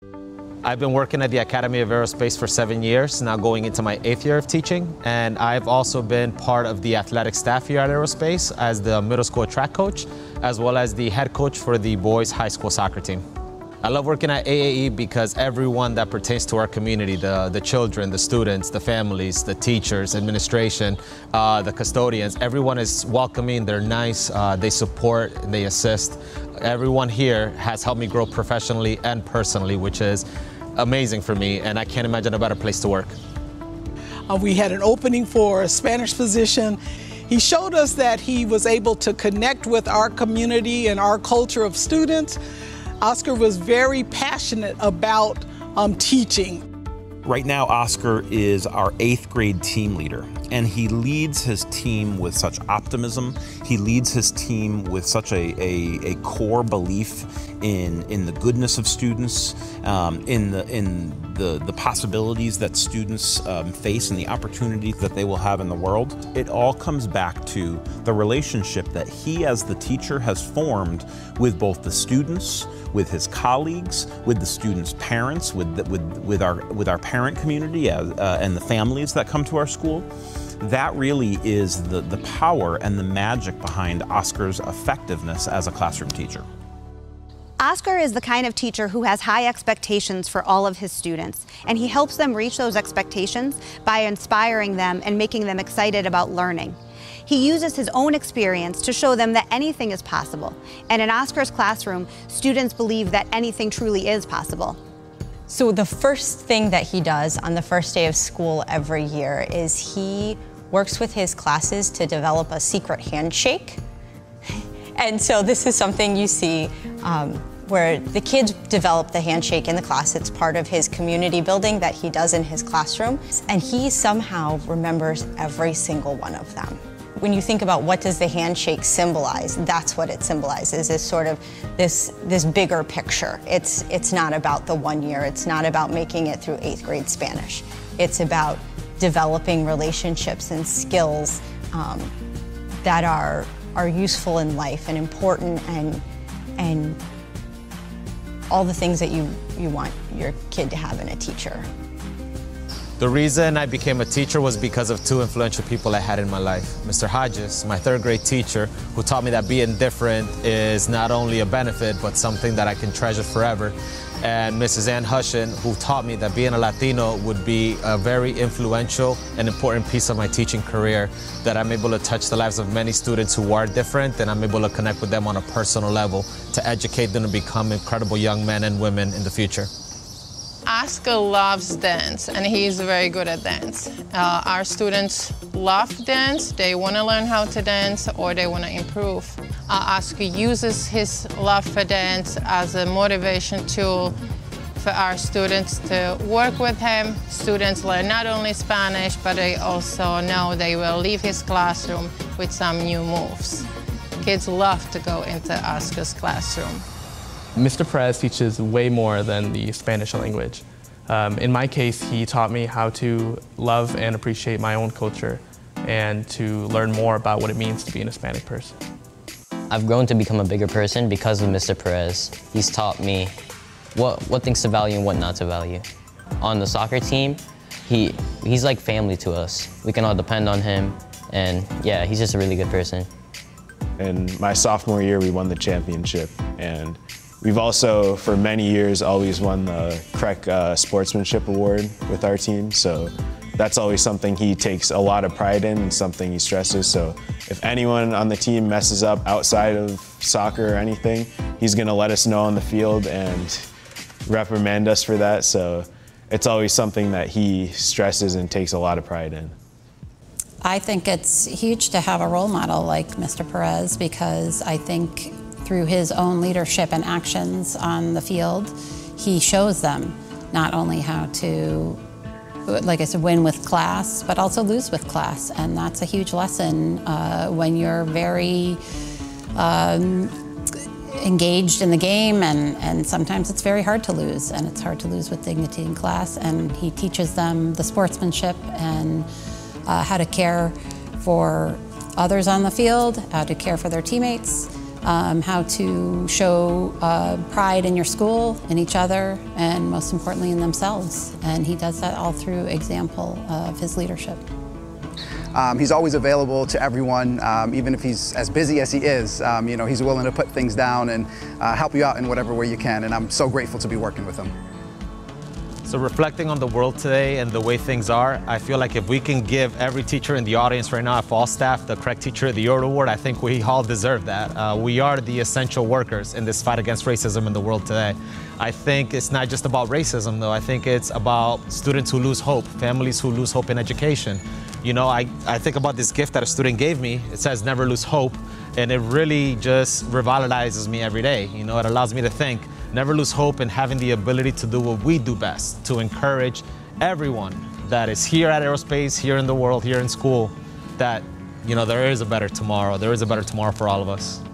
I've been working at the Academy of Aerospace for 7 years, now going into my 8th year of teaching. And I've also been part of the athletic staff here at Aerospace as the middle school track coach, as well as the head coach for the boys high school soccer team. I love working at AAE because everyone that pertains to our community, the children, the students, the families, the teachers, administration, the custodians, everyone is welcoming, they're nice, they support, they assist. Everyone here has helped me grow professionally and personally, which is amazing for me, and I can't imagine a better place to work. We had an opening for a Spanish position. He showed us that he was able to connect with our community and our culture of students. Oscar was very passionate about teaching. Right now, Oscar is our 8th grade team leader, and he leads his team with such optimism. He leads his team with such a core belief in the goodness of students, in the possibilities that students face and the opportunities that they will have in the world. It all comes back to the relationship that he as the teacher has formed with both the students, with his colleagues, with the students' parents, with our parent community and the families that come to our school. That really is the power and the magic behind Oscar's effectiveness as a classroom teacher. Oscar is the kind of teacher who has high expectations for all of his students, and he helps them reach those expectations by inspiring them and making them excited about learning. He uses his own experience to show them that anything is possible, and in Oscar's classroom, students believe that anything truly is possible. So the first thing that he does on the first day of school every year is he works with his classes to develop a secret handshake. And so this is something you see where the kids develop the handshake in the class. It's part of his community building that he does in his classroom. And he somehow remembers every single one of them. When you think about what does the handshake symbolize, that's what it symbolizes, is sort of this bigger picture. It's not about the 1 year. It's not about making it through 8th grade Spanish. It's about developing relationships and skills that are useful in life and important and all the things that you want your kid to have in a teacher. The reason I became a teacher was because of 2 influential people I had in my life. Mr. Hodges, my 3rd grade teacher, who taught me that being different is not only a benefit, but something that I can treasure forever. And Mrs. Ann Hushin, who taught me that being a Latino would be a very influential and important piece of my teaching career, that I'm able to touch the lives of many students who are different, and I'm able to connect with them on a personal level to educate them to become incredible young men and women in the future. Oscar loves dance, and he's very good at dance. Our students love dance. They want to learn how to dance, or they want to improve. Oscar uses his love for dance as a motivation tool for our students to work with him. Students learn not only Spanish, but they also know they will leave his classroom with some new moves. Kids love to go into Oscar's classroom. Mr. Perez teaches way more than the Spanish language. In my case, he taught me how to love and appreciate my own culture and to learn more about what it means to be an Hispanic person. I've grown to become a bigger person because of Mr. Perez. He's taught me what things to value and what not to value. On the soccer team, he's like family to us. We can all depend on him, and yeah, he's just a really good person. In my sophomore year, we won the championship, and we've also, for many years, always won the CREC Sportsmanship Award with our team, so that's always something he takes a lot of pride in and something he stresses. So if anyone on the team messes up outside of soccer or anything, he's going to let us know on the field and reprimand us for that. So it's always something that he stresses and takes a lot of pride in. I think it's huge to have a role model like Mr. Perez, because I think through his own leadership and actions on the field, he shows them not only how to, like I said, win with class, but also lose with class. And that's a huge lesson when you're very engaged in the game, and sometimes it's very hard to lose, and it's hard to lose with dignity in class. And he teaches them the sportsmanship and how to care for others on the field, how to care for their teammates, how to show pride in your school, in each other, and most importantly in themselves. And he does that all through example of his leadership. He's always available to everyone, even if he's as busy as he is. You know, he's willing to put things down and help you out in whatever way you can, and I'm so grateful to be working with him. So reflecting on the world today and the way things are, I feel like if we can give every teacher in the audience right now at Fall Staff the Correct Teacher of the Year award, I think we all deserve that. We are the essential workers in this fight against racism in the world today. I think it's not just about racism though, I think it's about students who lose hope, families who lose hope in education. You know, I think about this gift that a student gave me. It says never lose hope, and it really just revitalizes me every day. You know, it allows me to think, never lose hope in having the ability to do what we do best, to encourage everyone that is here at Aerospace, here in the world, here in school, that, you know, there is a better tomorrow. There is a better tomorrow for all of us.